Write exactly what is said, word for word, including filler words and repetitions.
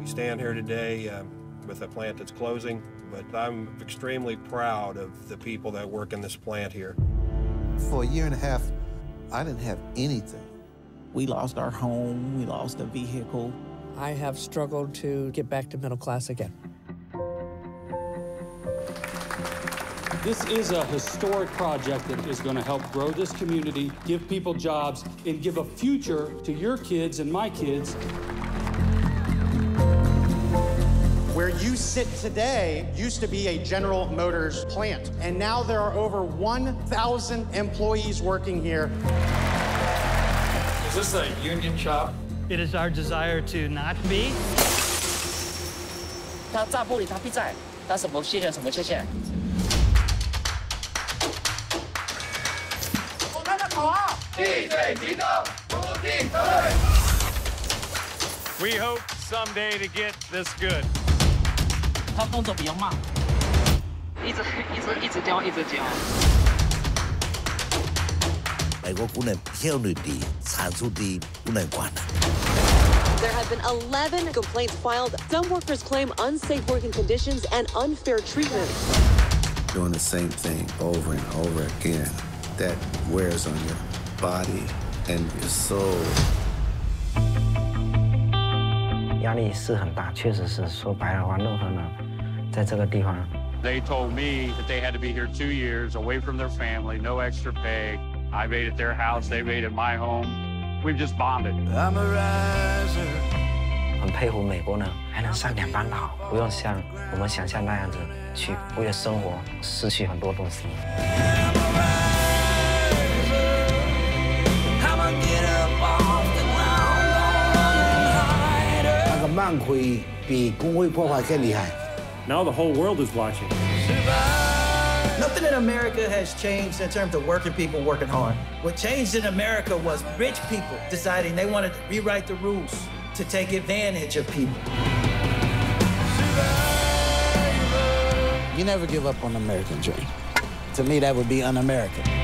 stand here today um, with a plant that's closing, but I'm extremely proud of the people that work in this plant here. For a year and a half, I didn't have anything. We lost our home, we lost a vehicle. I have struggled to get back to middle class again. This is a historic project that is going to help grow this community, give people jobs, and give a future to your kids and my kids. Where you sit today used to be a General Motors plant, and now there are over one thousand employees working here. Is this a union shop? It is our desire to not be. 他炸玻璃他必在，他什么缺陷什么缺陷。我们的口号：滴水提供，不进退。 We hope someday to get this good. 他动作比较慢，一直一直一直教一直教。 美国工人效率低，产出低，不能管了。 There have been eleven complaints filed. Some workers claim unsafe working conditions and unfair treatment. Doing the same thing over and over again, that wears on your body and your soul. 压力是很大，确实是说白了话，任何人在这个地方。 They told me that they had to be here two years, away from their family, no extra pay. I made it their house, they made it my home. We've just bonded. I'm a riser. 很佩服美国人还能上两班倒，不用像我们想象那样子去为了生活失去很多东西。 那个慢亏比工会破坏更厉害。 Now the whole world is watching. Nothing in America has changed in terms of working people working hard. What changed in America was rich people deciding they wanted to rewrite the rules to take advantage of people. You never give up on the American dream. To me, that would be un-American.